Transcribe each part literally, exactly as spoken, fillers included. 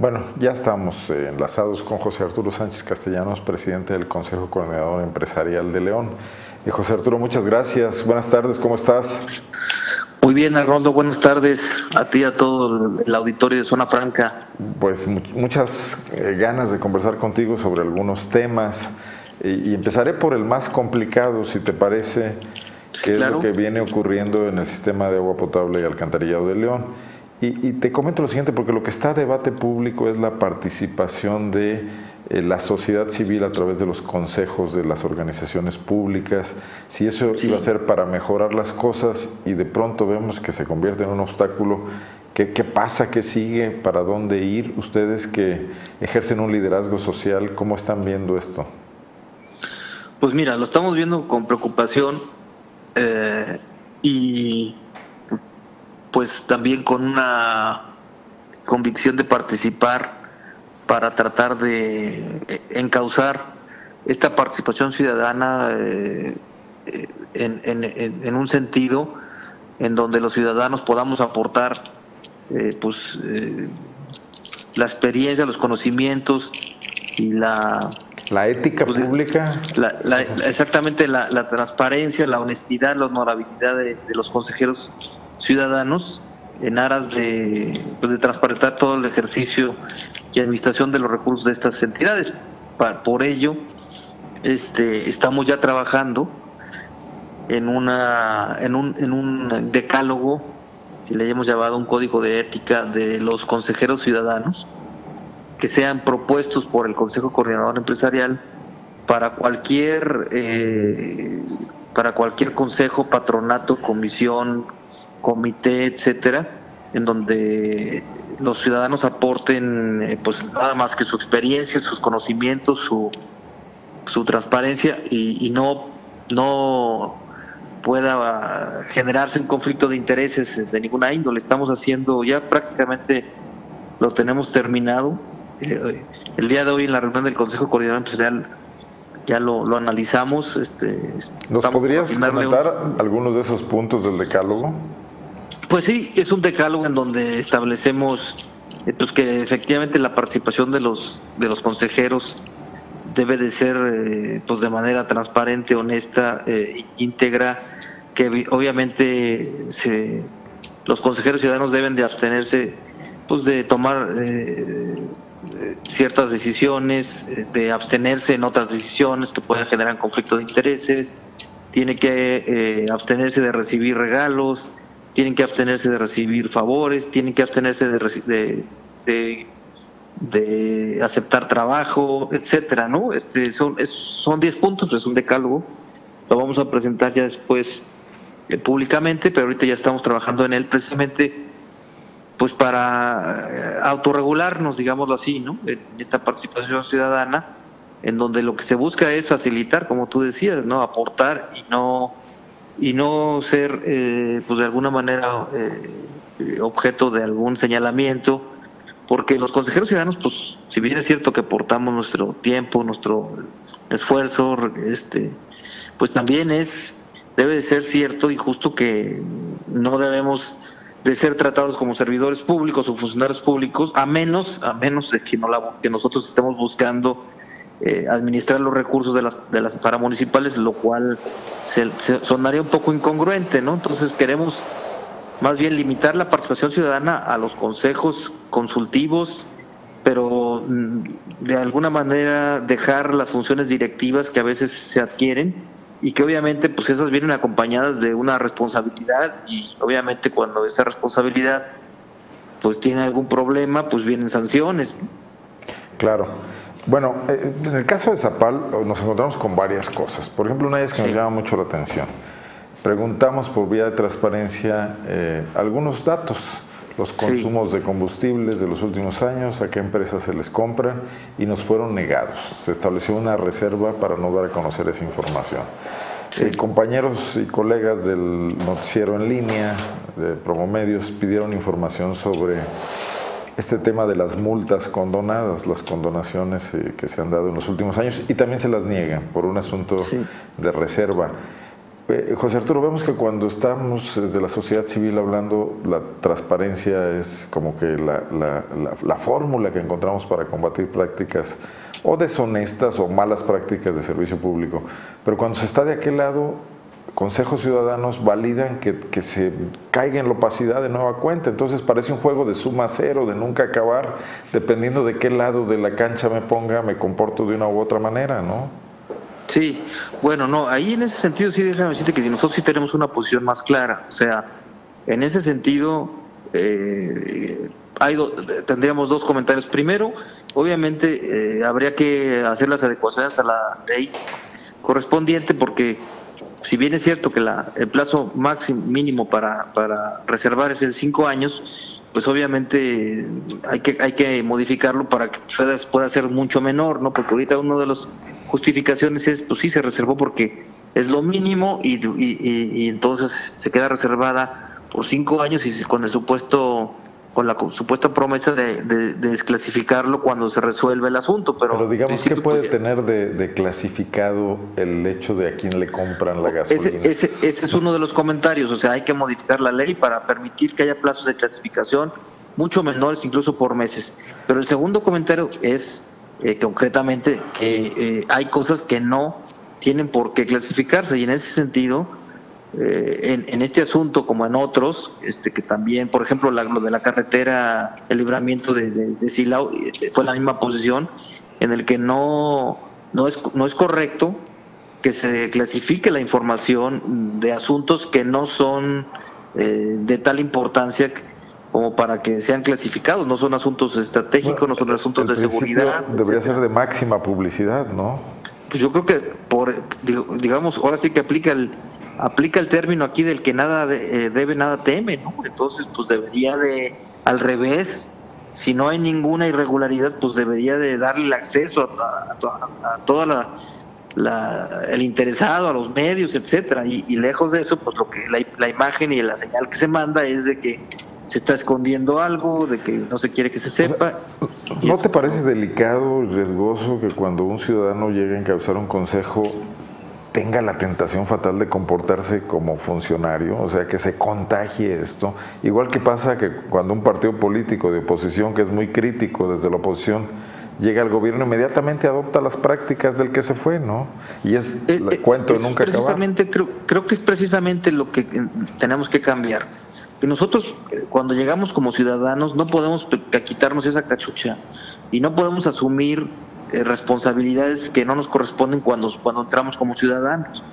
Bueno, ya estamos eh, enlazados con José Arturo Sánchez Castellanos, presidente del Consejo Coordinador Empresarial de León. Y José Arturo, muchas gracias. Buenas tardes, ¿cómo estás? Muy bien, Arnoldo, buenas tardes a ti y a todo el auditorio de Zona Franca. Pues mu muchas eh, ganas de conversar contigo sobre algunos temas y, y empezaré por el más complicado, si te parece, Sí, que claro. es lo que viene ocurriendo en el sistema de agua potable y alcantarillado de León. Y, y te comento lo siguiente, porque lo que está a debate público es la participación de eh, la sociedad civil a través de los consejos de las organizaciones públicas, si eso Sí. iba a ser para mejorar las cosas y de pronto vemos que se convierte en un obstáculo. ¿Qué, qué pasa? ¿Qué sigue? ¿Para dónde ir? Ustedes que ejercen un liderazgo social, ¿cómo están viendo esto? Pues mira, lo estamos viendo con preocupación eh, y pues también con una convicción de participar para tratar de encauzar esta participación ciudadana eh, en, en, en un sentido en donde los ciudadanos podamos aportar eh, pues eh, la experiencia, los conocimientos y la ¿La ética pues, pública? La, la, exactamente la, la transparencia, la honestidad, la honorabilidad de, de los consejeros ciudadanos en aras de, pues, de transparentar todo el ejercicio y administración de los recursos de estas entidades. Pa, por ello, este, estamos ya trabajando en una en un, en un decálogo, si le hemos llamado un código de ética de los consejeros ciudadanos, que sean propuestos por el Consejo Coordinador Empresarial para cualquier eh, para cualquier consejo, patronato, comisión, comité, etcétera, en donde los ciudadanos aporten eh, pues nada más que su experiencia, sus conocimientos, su su transparencia y, y no no pueda generarse un conflicto de intereses de ninguna índole. Estamos haciendo ya prácticamente lo tenemos terminado. El día de hoy en la reunión del Consejo Coordinador Empresarial ya lo, lo analizamos. Este, ¿Nos podrías comentar un... algunos de esos puntos del decálogo? Pues sí, es un decálogo en donde establecemos pues, que efectivamente la participación de los de los consejeros debe de ser eh, pues de manera transparente, honesta, eh, íntegra, que obviamente se, los consejeros ciudadanos deben de abstenerse pues de tomar eh, ciertas decisiones, de abstenerse en otras decisiones que puedan generar conflicto de intereses, tiene que eh, abstenerse de recibir regalos, tienen que abstenerse de recibir favores, tienen que abstenerse de, de, de, de aceptar trabajo, etcétera, ¿no? Este son es, son diez puntos, es un decálogo, lo vamos a presentar ya después eh, públicamente, pero ahorita ya estamos trabajando en él precisamente pues para autorregularnos, digámoslo así, ¿no? En esta participación ciudadana, en donde lo que se busca es facilitar, como tú decías, ¿no? Aportar y no y no ser, eh, pues de alguna manera eh, objeto de algún señalamiento, porque los consejeros ciudadanos, pues, si bien es cierto que aportamos nuestro tiempo, nuestro esfuerzo, este, pues también es debe de ser cierto y justo que no debemos de ser tratados como servidores públicos o funcionarios públicos, a menos a menos de que, no la, que nosotros estemos buscando eh, administrar los recursos de las, de las paramunicipales, lo cual se, se sonaría un poco incongruente, ¿no? Entonces queremos más bien limitar la participación ciudadana a los consejos consultivos, pero de alguna manera dejar las funciones directivas que a veces se adquieren y que obviamente pues esas vienen acompañadas de una responsabilidad y obviamente cuando esa responsabilidad pues tiene algún problema pues vienen sanciones. Claro. Bueno, eh, en el caso de Zapal nos encontramos con varias cosas. Por ejemplo, una de ellas que sí. nos llama mucho la atención. Preguntamos por vía de transparencia eh, algunos datos, los consumos sí. de combustibles de los últimos años, a qué empresas se les compran, y nos fueron negados. Se estableció una reserva para no dar a conocer esa información. Sí. Eh, compañeros y colegas del noticiero en línea, de Promomedios, pidieron información sobre este tema de las multas condonadas, las condonaciones eh, que se han dado en los últimos años, y también se las niegan por un asunto sí. de reserva. eh, José Arturo, vemos que cuando estamos desde la sociedad civil hablando, la transparencia es como que la, la, la, la fórmula que encontramos para combatir prácticas o deshonestas o malas prácticas de servicio público. Pero cuando se está de aquel lado, consejos ciudadanos validan que, que se caiga en la opacidad de nueva cuenta. Entonces parece un juego de suma cero, de nunca acabar. Dependiendo de qué lado de la cancha me ponga, me comporto de una u otra manera, ¿no? Sí, bueno, no, ahí en ese sentido sí déjame decirte que nosotros sí tenemos una posición más clara. O sea, en ese sentido eh, hay do, tendríamos dos comentarios. Primero, obviamente eh, habría que hacer las adecuaciones a la ley correspondiente, porque si bien es cierto que la, el plazo máximo mínimo para, para reservar es de cinco años, pues obviamente hay que hay que modificarlo para que pueda, pueda ser mucho menor, ¿no? Porque ahorita uno de los justificaciones es, pues sí, se reservó porque es lo mínimo y, y, y, y entonces se queda reservada por cinco años y con el supuesto con la supuesta promesa de, de, de desclasificarlo cuando se resuelve el asunto. Pero, pero digamos, ¿qué puede pues, tener de, de clasificado el hecho de a quién le compran la gasolina? Ese, ese, ese es uno de los comentarios. O sea, hay que modificar la ley para permitir que haya plazos de clasificación mucho menores, incluso por meses. Pero el segundo comentario es eh, concretamente que eh, hay cosas que no tienen por qué clasificarse, y en ese sentido, eh, en, en este asunto como en otros, este que también, por ejemplo, la, lo de la carretera, el libramiento de, de, de Silao, fue la misma posición, en el que no, no, es, no es correcto que se clasifique la información de asuntos que no son eh, de tal importancia como para que sean clasificados. No son asuntos estratégicos, bueno, no son asuntos de seguridad. Debería etcétera. Ser de máxima publicidad, ¿no? Pues yo creo que, por digamos, ahora sí que aplica el aplica el término aquí del que nada de, eh, debe, nada teme, ¿no? Entonces, pues debería de, al revés, si no hay ninguna irregularidad, pues debería de darle el acceso a, a, a toda la, la el interesado, a los medios, etcétera. Y, y lejos de eso, pues lo que la, la imagen y la señal que se manda es de que se está escondiendo algo, de que no se quiere que se sepa. O sea, ¿no te parece delicado y riesgoso que cuando un ciudadano llegue a encabezar un consejo tenga la tentación fatal de comportarse como funcionario? O sea, que se contagie esto. Igual que pasa que cuando un partido político de oposición, que es muy crítico desde la oposición, llega al gobierno, inmediatamente adopta las prácticas del que se fue, ¿no? Y es eh, el cuento de nunca acabar. Precisamente, creo, creo que es precisamente lo que tenemos que cambiar. Que nosotros, cuando llegamos como ciudadanos, no podemos quitarnos esa cachucha y no podemos asumir eh, responsabilidades que no nos corresponden cuando, cuando entramos como ciudadanos.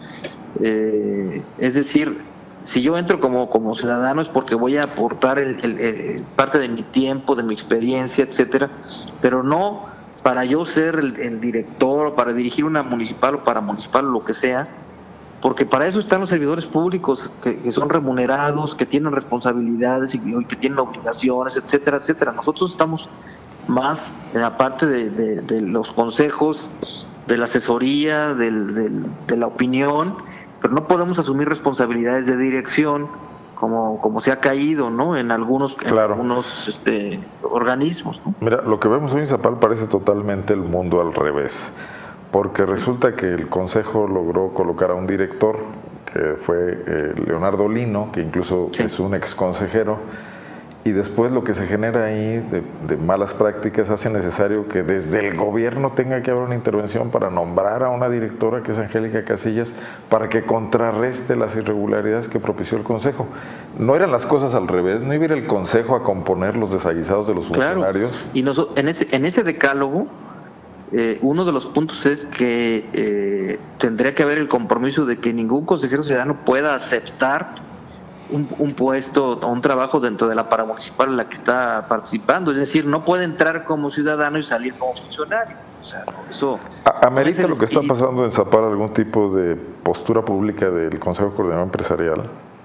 Eh, es decir, si yo entro como, como ciudadano es porque voy a aportar el, el, el, parte de mi tiempo, de mi experiencia, etcétera, pero no para yo ser el, el director o para dirigir una municipal o paramunicipal o lo que sea, porque para eso están los servidores públicos que, que son remunerados, que tienen responsabilidades y que tienen obligaciones, etcétera, etcétera. Nosotros estamos más en la parte de, de, de los consejos, de la asesoría, del, del, de la opinión, pero no podemos asumir responsabilidades de dirección como, como se ha caído, ¿no? En algunos, claro. en algunos este, organismos, ¿no? Mira, lo que vemos hoy en Zapal parece totalmente el mundo al revés. Porque resulta que el Consejo logró colocar a un director, que fue eh, Leonardo Lino, que incluso sí. es un ex consejero, y después lo que se genera ahí de, de malas prácticas hace necesario que desde el gobierno tenga que haber una intervención para nombrar a una directora, que es Angélica Casillas, para que contrarreste las irregularidades que propició el Consejo. No eran las cosas al revés, no iba a ir el Consejo a componer los desaguisados de los funcionarios. Claro. Y nosotros, en ese, en ese decálogo, Eh, uno de los puntos es que eh, tendría que haber el compromiso de que ningún consejero ciudadano pueda aceptar un, un puesto o un trabajo dentro de la paramunicipal en la que está participando, es decir, no puede entrar como ciudadano y salir como funcionario. O sea, eso ¿amerita lo que está pasando en Zapal algún tipo de postura pública del Consejo Coordinador Empresarial?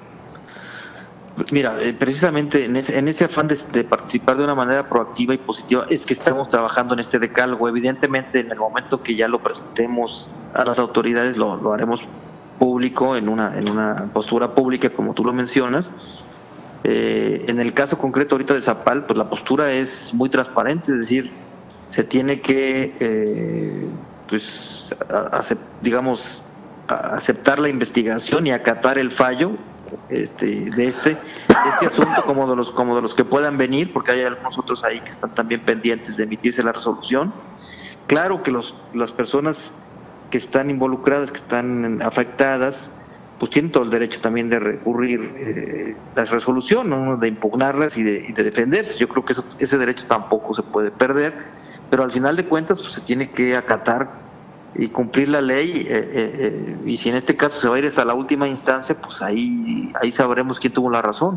Mira, eh, precisamente en ese, en ese afán de, de participar de una manera proactiva y positiva es que estamos trabajando en este decálogo. Evidentemente, en el momento que ya lo presentemos a las autoridades, lo, lo haremos público, en una, en una postura pública, como tú lo mencionas. Eh, en el caso concreto ahorita de Zapal, pues la postura es muy transparente, es decir, se tiene que, eh, pues, hacer, digamos, a aceptar la investigación y acatar el fallo este, de este, este asunto como de los como de los que puedan venir, porque hay algunos otros ahí que están también pendientes de emitirse la resolución. Claro que los, las personas que están involucradas, que están afectadas, pues tienen todo el derecho también de recurrir eh, la resolución, ¿no? De impugnarlas y de, y de defenderse. Yo creo que eso, ese derecho tampoco se puede perder, pero al final de cuentas pues, se tiene que acatar y cumplir la ley, eh, eh, y si en este caso se va a ir hasta la última instancia, pues ahí, ahí sabremos quién tuvo la razón.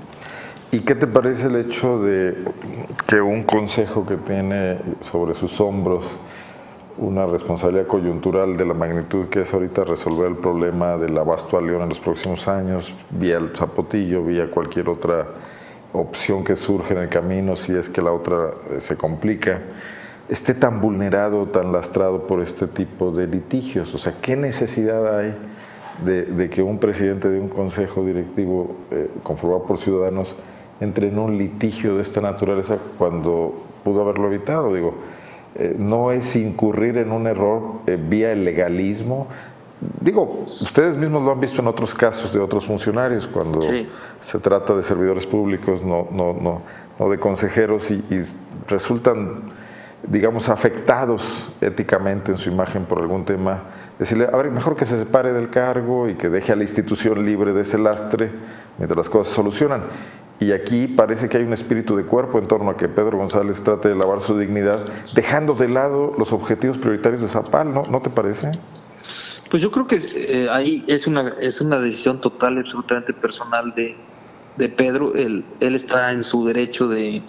¿Y qué te parece el hecho de que un consejo que tiene sobre sus hombros una responsabilidad coyuntural de la magnitud que es ahorita resolver el problema del abasto a León en los próximos años, vía el Zapotillo, vía cualquier otra opción que surge en el camino, si es que la otra se complica, esté tan vulnerado, tan lastrado por este tipo de litigios? O sea, ¿qué necesidad hay de, de que un presidente de un consejo directivo eh, conformado por ciudadanos entre en un litigio de esta naturaleza cuando pudo haberlo evitado? Digo, eh, no es incurrir en un error eh, vía el legalismo. Digo, ustedes mismos lo han visto en otros casos de otros funcionarios, cuando sí. se trata de servidores públicos, no, no, no, no de consejeros, y, y resultan, digamos, afectados éticamente en su imagen por algún tema, decirle, a ver, mejor que se separe del cargo y que deje a la institución libre de ese lastre mientras las cosas se solucionan. Y aquí parece que hay un espíritu de cuerpo en torno a que Pedro González trate de lavar su dignidad, dejando de lado los objetivos prioritarios de Zapal, ¿no? ¿No te parece? Pues yo creo que eh, ahí es una es una decisión total, absolutamente personal de, de Pedro. Él, él está en su derecho de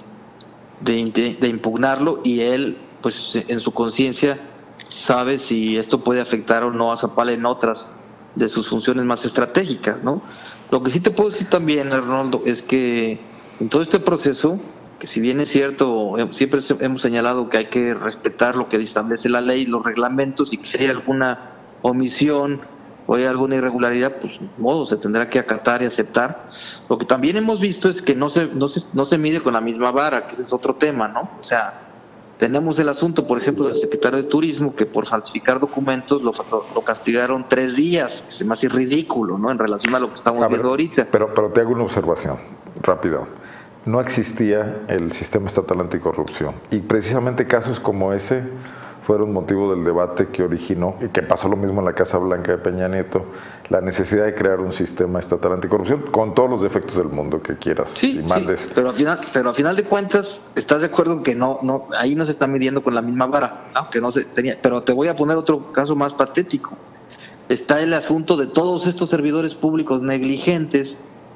De, de impugnarlo, y él, pues en su conciencia, sabe si esto puede afectar o no a Zapal en otras de sus funciones más estratégicas, ¿no? Lo que sí te puedo decir también, Arnoldo, es que en todo este proceso, que si bien es cierto, siempre hemos señalado que hay que respetar lo que establece la ley, los reglamentos, y que si hay alguna omisión o hay alguna irregularidad, pues modo se tendrá que acatar y aceptar. Lo que también hemos visto es que no se, no se, no se mide con la misma vara, que ese es otro tema, ¿no? O sea, tenemos el asunto, por ejemplo, del secretario de Turismo, que por falsificar documentos lo, lo, lo castigaron tres días, que se me hace ridículo, ¿no? En relación a lo que estamos a viendo ver, ahorita. Pero, pero te hago una observación rápida. No existía el sistema estatal anticorrupción, y precisamente casos como ese fueron motivo del debate que originó, y que pasó lo mismo en la Casa Blanca de Peña Nieto, la necesidad de crear un sistema estatal anticorrupción con todos los defectos del mundo que quieras sí, y mandes. Sí, pero al final, pero al final de cuentas, ¿estás de acuerdo que no, no, ahí no se está midiendo con la misma vara, ¿no? Que no se tenía? Pero te voy a poner otro caso más patético. Está el asunto de todos estos servidores públicos negligentes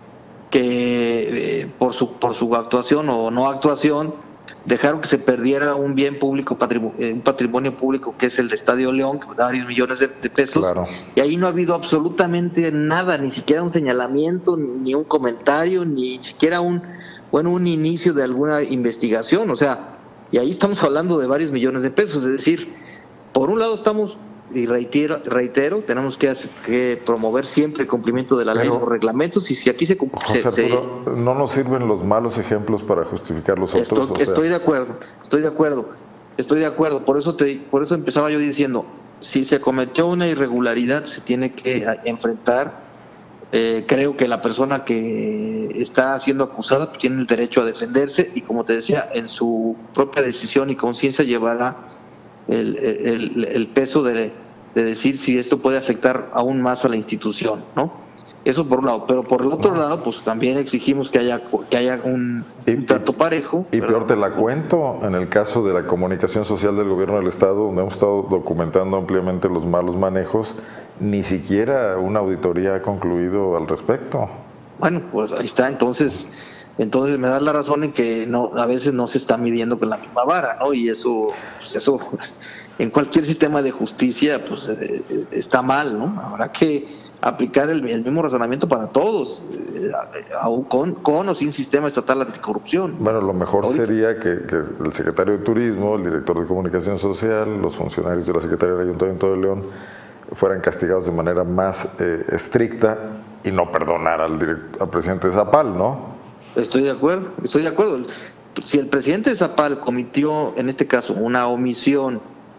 que eh, por su por su actuación o no actuación dejaron que se perdiera un bien público, patrimonio, un patrimonio público que es el de Estadio León, que da varios millones de, de pesos, claro. Y ahí no ha habido absolutamente nada, ni siquiera un señalamiento, ni un comentario, ni siquiera un, bueno, un inicio de alguna investigación, o sea, y ahí estamos hablando de varios millones de pesos, es decir, por un lado estamos, y reitero, reitero tenemos que, hacer, que promover siempre el cumplimiento de la ley, los reglamentos, y si aquí se cumple... José Arturo, se, no nos sirven los malos ejemplos para justificar los estoy, otros. O sea. Estoy de acuerdo, estoy de acuerdo, estoy de acuerdo, por eso, te, por eso empezaba yo diciendo, si se cometió una irregularidad se tiene que enfrentar, eh, creo que la persona que está siendo acusada pues, tiene el derecho a defenderse, y como te decía, en su propia decisión y conciencia llevará El, el, el peso de, de decir si esto puede afectar aún más a la institución, ¿no? Eso por un lado, pero por el otro lado, pues también exigimos que haya que haya un, y, un trato parejo. Y peor te la cuento, en el caso de la comunicación social del gobierno del Estado, donde hemos estado documentando ampliamente los malos manejos, ni siquiera una auditoría ha concluido al respecto. Bueno, pues ahí está, entonces... Entonces me da la razón en que no a veces no se está midiendo con la misma vara, ¿no? Y eso, pues eso en cualquier sistema de justicia pues eh, está mal, ¿no? Habrá que aplicar el, el mismo razonamiento para todos, eh, aún con, con o sin sistema estatal anticorrupción. Bueno, lo mejor Ahorita. sería que, que el secretario de Turismo, el director de Comunicación Social, los funcionarios de la Secretaría del Ayuntamiento de León fueran castigados de manera más eh, estricta y no perdonar al, direct, al presidente Zapal, ¿no? Estoy de acuerdo, estoy de acuerdo. Si el presidente Zapal cometió, en este caso, una omisión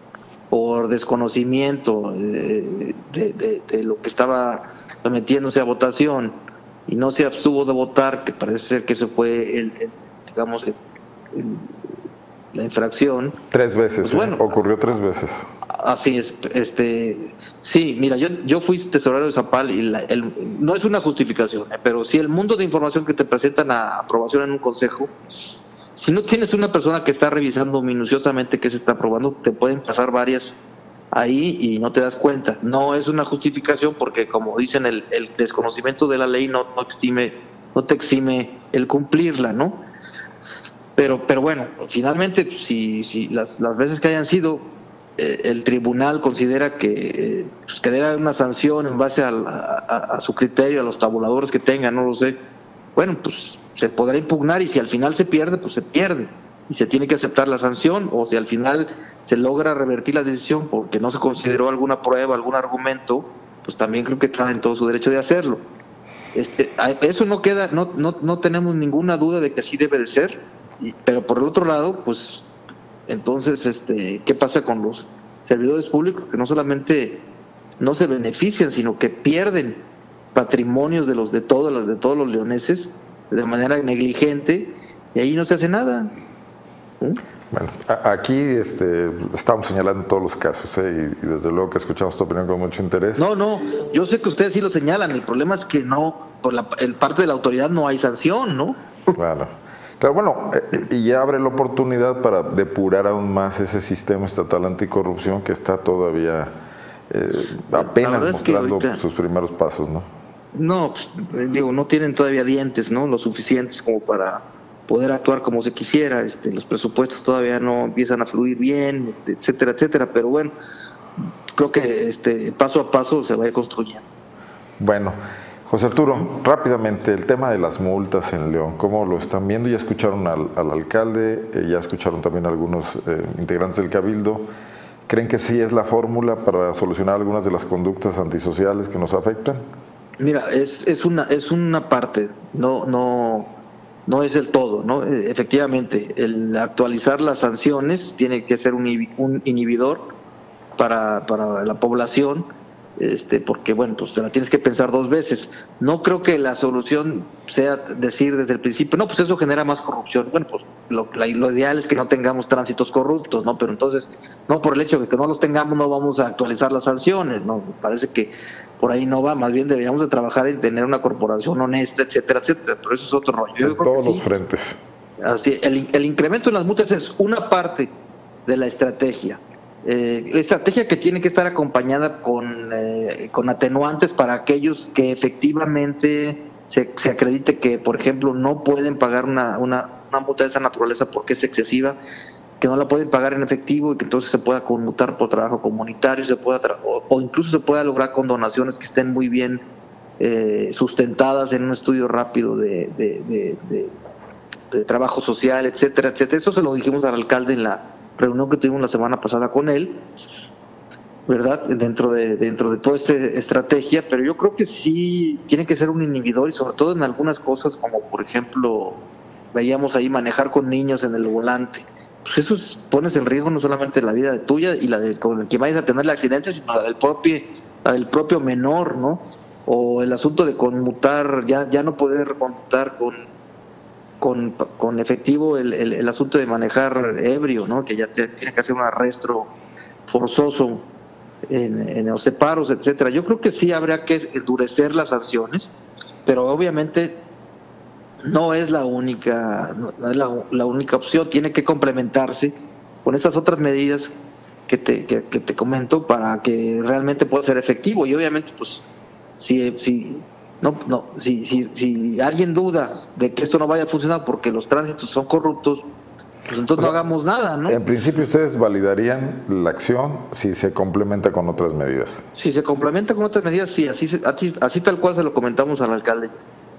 por desconocimiento de, de, de, de lo que estaba sometiéndose a votación y no se abstuvo de votar, que parece ser que eso fue el, el digamos el, el, la infracción. Tres veces, pues bueno, ¿eh? Ocurrió tres veces. Así es, este, sí, mira, yo yo fui tesorero de Zapal y la, el, no es una justificación, eh, pero si el mundo de información que te presentan a aprobación en un consejo, si no tienes una persona que está revisando minuciosamente qué se está aprobando, te pueden pasar varias ahí y no te das cuenta. No es una justificación porque, como dicen, el, el desconocimiento de la ley no, no exime, no te exime el cumplirla, ¿no? Pero, pero bueno, finalmente, si, si las, las veces que hayan sido, eh, el tribunal considera que, eh, pues que debe haber una sanción en base a, a, a su criterio, a los tabuladores que tengan, no lo sé. Bueno, pues se podrá impugnar y si al final se pierde, pues se pierde y se tiene que aceptar la sanción, o si al final se logra revertir la decisión porque no se consideró alguna prueba, algún argumento, pues también creo que está en todo su derecho de hacerlo. Este, eso no queda, no, no, no tenemos ninguna duda de que así debe de ser, y, pero por el otro lado, pues entonces, este, ¿qué pasa con los servidores públicos que no solamente no se benefician, sino que pierden patrimonios de los de todos los de todos los leoneses de manera negligente, y ahí no se hace nada? ¿Mm? Bueno, aquí este, estamos señalando todos los casos, ¿eh? y, y desde luego que escuchamos tu opinión con mucho interés. No, no, yo sé que ustedes sí lo señalan, el problema es que no, por la el parte de la autoridad no hay sanción, ¿no? Claro. Claro, bueno, eh, y ya abre la oportunidad para depurar aún más ese sistema estatal anticorrupción que está todavía eh, apenas mostrando ahorita sus primeros pasos, ¿no? No, pues, digo, no tienen todavía dientes, ¿no? Lo suficientes como para poder actuar como se quisiera. Este, los presupuestos todavía no empiezan a fluir bien, etcétera, etcétera. Pero bueno, creo que este paso a paso se va a ir construyendo. Bueno, José Arturo, rápidamente, el tema de las multas en León, ¿cómo lo están viendo? Ya escucharon al, al alcalde, eh, ya escucharon también a algunos eh, integrantes del Cabildo. ¿Creen que sí es la fórmula para solucionar algunas de las conductas antisociales que nos afectan? Mira, es, es una es una parte, no no no es el todo, ¿no? Efectivamente, el actualizar las sanciones tiene que ser un, un inhibidor para, para la población, este, porque bueno, pues te la tienes que pensar dos veces. No creo que la solución sea decir desde el principio, no, pues eso genera más corrupción. Bueno, pues lo, lo ideal es que no tengamos tránsitos corruptos, ¿no? Pero entonces, no por el hecho de que no los tengamos, no vamos a actualizar las sanciones, ¿no? Me parece que por ahí no va, más bien deberíamos de trabajar en tener una corporación honesta, etcétera, etcétera, pero eso es otro rollo. En todos los frentes. Así, el, el incremento en las multas es una parte de la estrategia. Eh, estrategia que tiene que estar acompañada con, eh, con atenuantes para aquellos que efectivamente se, se acredite que, por ejemplo, no pueden pagar una, una, una multa de esa naturaleza porque es excesiva, que no la pueden pagar en efectivo y que entonces se pueda conmutar por trabajo comunitario, se pueda tra o, o incluso se pueda lograr con donaciones que estén muy bien eh, sustentadas en un estudio rápido de, de, de, de, de trabajo social, etcétera, etcétera. Eso se lo dijimos al alcalde en la reunión que tuvimos la semana pasada con él, ¿verdad? Dentro de dentro de toda esta estrategia, pero yo creo que sí tiene que ser un inhibidor y sobre todo en algunas cosas como, por ejemplo, veíamos ahí manejar con niños en el volante. Pues eso es, pones en riesgo no solamente la vida de tuya y la de con el que vayas a tener el accidente, sino la del propio, la del propio menor, ¿no? O el asunto de conmutar, ya ya no poder conmutar con con, con efectivo el, el, el asunto de manejar ebrio, ¿no? Que ya te, tiene que hacer un arresto forzoso en, en los separos, etcétera. Yo creo que sí habría que endurecer las sanciones, pero obviamente no es la única, no es la, la única opción, tiene que complementarse con esas otras medidas que te, que, que te comento para que realmente pueda ser efectivo. Y obviamente, pues, si, si no, no, si, si, si alguien duda de que esto no vaya a funcionar porque los tránsitos son corruptos, pues entonces o sea, no hagamos nada, ¿no? En principio ustedes validarían la acción si se complementa con otras medidas. Si se complementa con otras medidas, sí, así, así, así tal cual se lo comentamos al alcalde.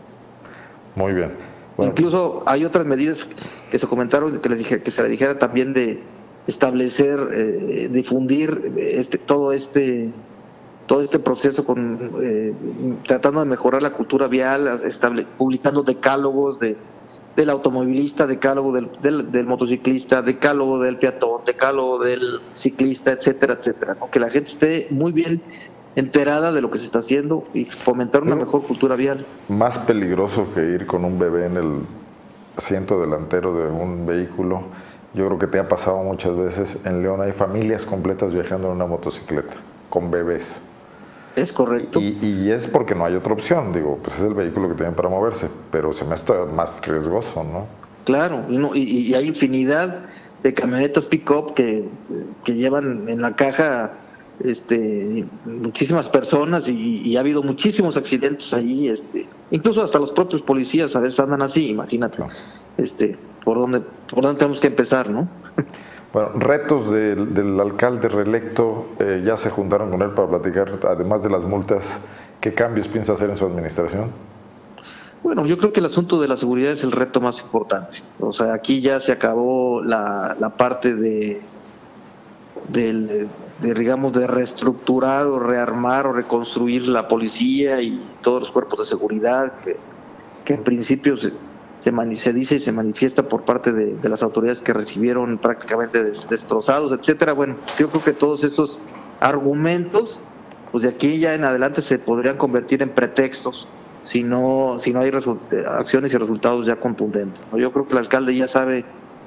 Muy bien. Bueno. Incluso hay otras medidas que se comentaron, que les dije, que se le dijera también de establecer, eh, difundir este, todo este todo este proceso con eh, tratando de mejorar la cultura vial, estable, publicando decálogos de, del automovilista, decálogo del, del, del motociclista, decálogo del peatón, decálogo del ciclista, etcétera, etcétera, ¿no? Que la gente esté muy bien enterada de lo que se está haciendo y fomentar una mejor cultura vial. Más peligroso que ir con un bebé en el asiento delantero de un vehículo, yo creo que te ha pasado muchas veces, en León hay familias completas viajando en una motocicleta, con bebés. Es correcto. Y, y es porque no hay otra opción, digo, pues es el vehículo que tienen para moverse, pero se me hace más riesgoso, ¿no? Claro, y, no, y, y hay infinidad de camionetas pick-up que, que llevan en la caja este, muchísimas personas y, y ha habido muchísimos accidentes ahí, este, incluso hasta los propios policías a veces andan así, imagínate, no. este, por dónde, por dónde tenemos que empezar, ¿no? Bueno, retos del, del alcalde reelecto, eh, ya se juntaron con él para platicar, además de las multas, ¿qué cambios piensa hacer en su administración? Bueno, yo creo que el asunto de la seguridad es el reto más importante. O sea, aquí ya se acabó la, la parte de, de, de, digamos, de reestructurar o rearmar o reconstruir la policía y todos los cuerpos de seguridad, que, que en principio se, se, mani, se dice y se manifiesta por parte de, de las autoridades que recibieron prácticamente des, destrozados, etcétera. Bueno, yo creo que todos esos argumentos, pues de aquí ya en adelante se podrían convertir en pretextos si no, si no hay acciones y resultados ya contundentes. Yo creo que el alcalde ya sabe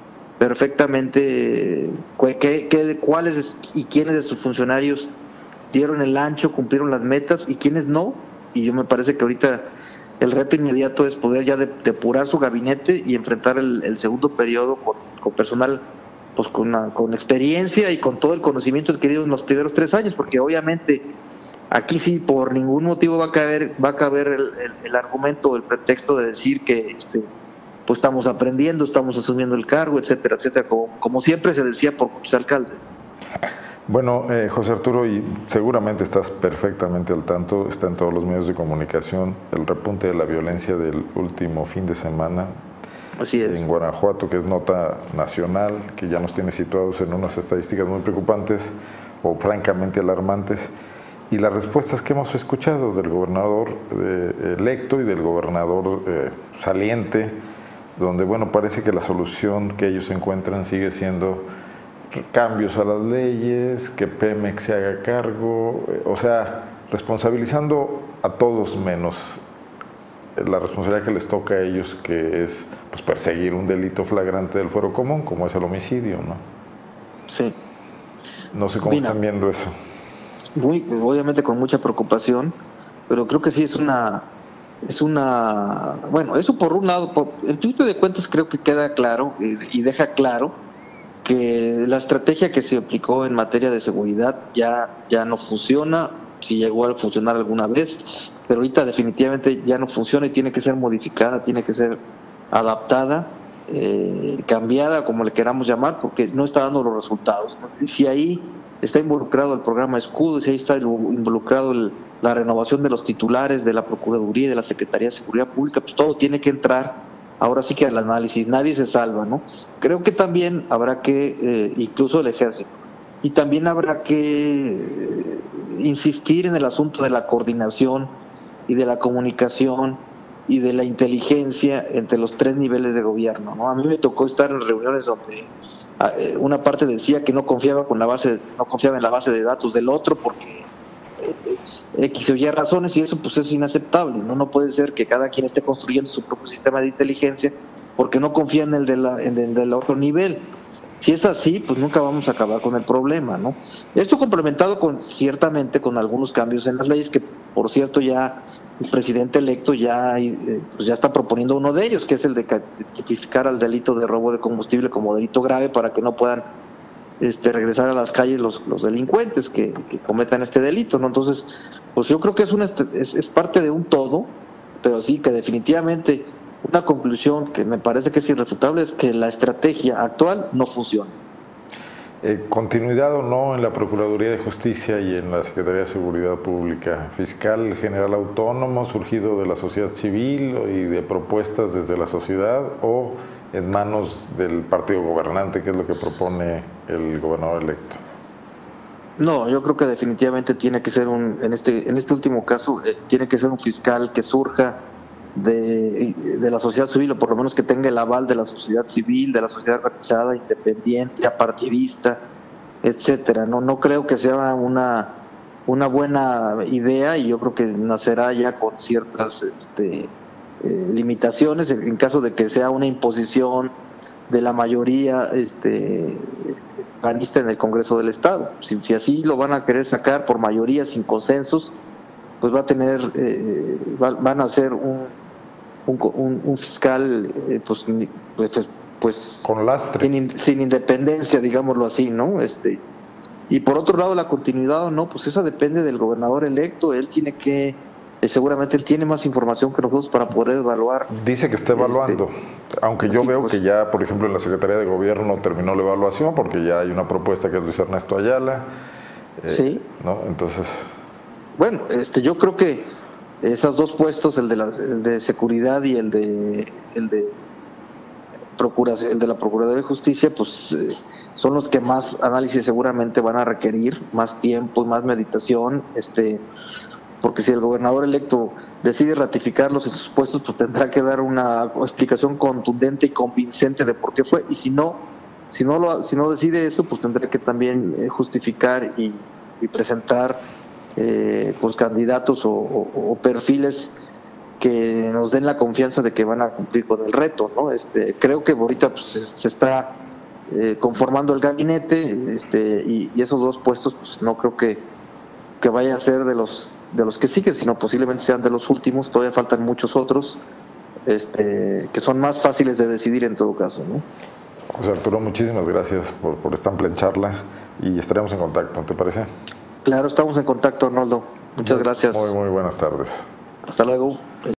perfectamente qué, qué, cuáles y quiénes de sus funcionarios dieron el ancho, cumplieron las metas y quiénes no, y yo me parece que ahorita el reto inmediato es poder ya de, depurar su gabinete y enfrentar el, el segundo periodo con, con personal pues con, una, con experiencia y con todo el conocimiento adquirido en los primeros tres años, porque obviamente aquí sí por ningún motivo va a caber va a caber el, el, el argumento o el pretexto de decir que este pues estamos aprendiendo, estamos asumiendo el cargo, etcétera, etcétera, como, como siempre se decía por muchos alcaldes. Bueno, eh, José Arturo, y seguramente estás perfectamente al tanto, está en todos los medios de comunicación, el repunte de la violencia del último fin de semana. Así es. En Guanajuato, que es nota nacional, que ya nos tiene situados en unas estadísticas muy preocupantes o francamente alarmantes. Y las respuestas que hemos escuchado del gobernador eh, electo y del gobernador eh, saliente, donde, bueno, parece que la solución que ellos encuentran sigue siendo cambios a las leyes, que Pemex se haga cargo, eh, o sea, responsabilizando a todos menos la responsabilidad que les toca a ellos, que es pues, perseguir un delito flagrante del fuero común, como es el homicidio, ¿no? Sí. No sé cómo Vina. están viendo eso. Muy, obviamente con mucha preocupación, pero creo que sí es una, es una, bueno, eso por un lado, por el principio de cuentas creo que queda claro y, y deja claro que la estrategia que se aplicó en materia de seguridad ya, ya no funciona, si llegó a funcionar alguna vez, pero ahorita definitivamente ya no funciona y tiene que ser modificada, tiene que ser adaptada, eh, cambiada, como le queramos llamar, porque no está dando los resultados. Y si ahí está involucrado el programa Escudo, si ahí está involucrado el, la renovación de los titulares de la Procuraduría y de la Secretaría de Seguridad Pública, pues todo tiene que entrar ahora sí que al análisis, nadie se salva, ¿no? Creo que también habrá que, eh, incluso el Ejército, y también habrá que eh, insistir en el asunto de la coordinación y de la comunicación y de la inteligencia entre los tres niveles de gobierno, ¿no? A mí me tocó estar en reuniones donde una parte decía que no confiaba con la base, no confiaba en la base de datos del otro porque X o Y razones, y eso pues es inaceptable, no no puede ser que cada quien esté construyendo su propio sistema de inteligencia porque no confía en el de la, en el del otro nivel. Si es así, pues nunca vamos a acabar con el problema, ¿no? Esto complementado con ciertamente con algunos cambios en las leyes que, por cierto, ya el presidente electo ya, pues ya está proponiendo uno de ellos, que es el de tipificar al delito de robo de combustible como delito grave para que no puedan este, regresar a las calles los, los delincuentes que, que cometan este delito, ¿no? Entonces, pues yo creo que es, una, es, es parte de un todo, pero sí que definitivamente una conclusión que me parece que es irrefutable es que la estrategia actual no funciona. Eh, ¿Continuidad o no en la Procuraduría de Justicia y en la Secretaría de Seguridad Pública? ¿Fiscal general autónomo surgido de la sociedad civil y de propuestas desde la sociedad, o en manos del partido gobernante, que es lo que propone el gobernador electo? No, yo creo que definitivamente tiene que ser un, en este, en este último caso, eh, tiene que ser un fiscal que surja de, de la sociedad civil, o por lo menos que tenga el aval de la sociedad civil, de la sociedad organizada, independiente, apartidista, etcétera. No, no creo que sea una, una buena idea, y yo creo que nacerá ya con ciertas este, eh, limitaciones en, en caso de que sea una imposición de la mayoría este, panista en el Congreso del Estado. Si, si así lo van a querer sacar por mayoría sin consensos, pues va a tener, eh, va, van a ser un, un, un fiscal eh, pues, pues, pues con lastre, sin, sin independencia, digámoslo así, ¿no? Este, y por otro lado, la continuidad o no, pues esa depende del gobernador electo. Él tiene que, eh, seguramente él tiene más información que nosotros para poder evaluar. Dice que está evaluando, este, aunque yo sí, veo pues, que ya, por ejemplo, en la Secretaría de Gobierno terminó la evaluación, porque ya hay una propuesta que es Luis Ernesto Ayala. Eh, sí. ¿no? Entonces... Bueno, este, yo creo que esos dos puestos, el de la el de seguridad y el de el de procuración, el de la Procuraduría de Justicia, pues eh, son los que más análisis seguramente van a requerir, más tiempo y más meditación, este, porque si el gobernador electo decide ratificarlos en sus puestos, pues tendrá que dar una explicación contundente y convincente de por qué fue, y si no, si no lo, si no decide eso, pues tendrá que también justificar y, y presentar Eh, pues candidatos o, o, o perfiles que nos den la confianza de que van a cumplir con el reto, ¿no? Este, creo que ahorita pues, se, se está eh, conformando el gabinete, este, y, y esos dos puestos pues no creo que, que vaya a ser de los de los que siguen, sino posiblemente sean de los últimos. Todavía faltan muchos otros este, que son más fáciles de decidir en todo caso, ¿no? José Arturo, muchísimas gracias por, por esta amplia charla y estaremos en contacto, ¿te parece? Claro, estamos en contacto, Arnoldo. Muchas muy, gracias. Muy, muy buenas tardes. Hasta luego.